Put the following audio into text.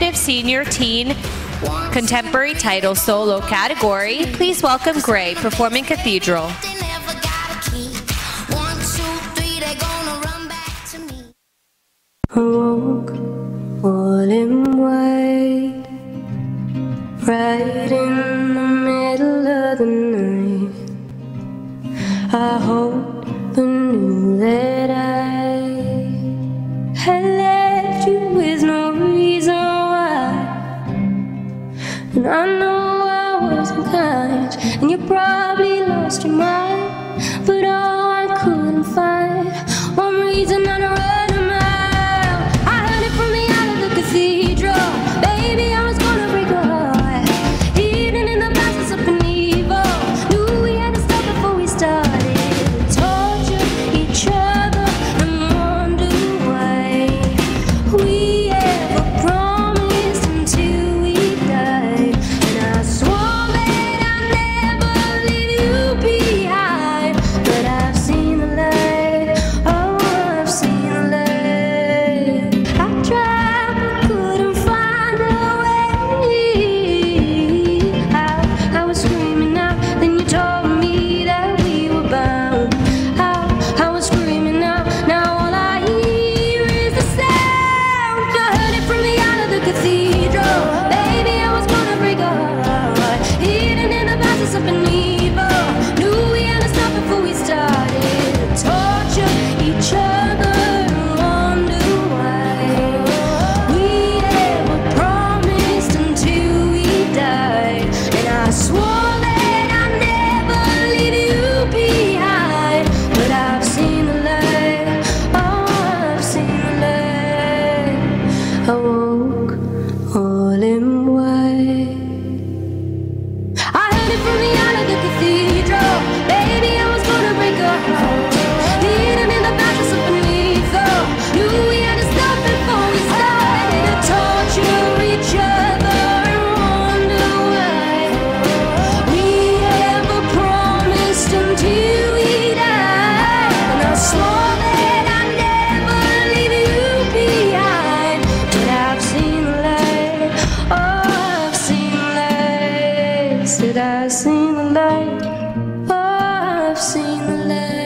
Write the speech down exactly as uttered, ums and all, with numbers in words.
Alternative Senior Teen Contemporary Title Solo category, please welcome Gray performing Cathedral. I woke all in white, right in the middle of the night. I hope I knew that I had left you with no reason why. And I know I wasn't kind, and you probably lost your mind. But oh, I couldn't find one reason I don't run. Cathedral, baby, I was gonna break your heart. Hidden in the passes of an evil. Knew we had to stop before we started. Torture each other and wonder why we ever promised until we died. And I swore that I'd never leave you behind. But I've seen the light, oh, I've seen the light. I tried. I woke all in white. I heard it from the out of the cathedral. Baby, I was gonna break her heart. Hidden in the mattress of beneath her. Knew we had to stop before we started to torture each other and wonder why we ever promised until we died. And I swore that I'd never leave you behind. But I've seen the light, oh, I've seen the light. Said I've seen the light, oh, I've seen the light.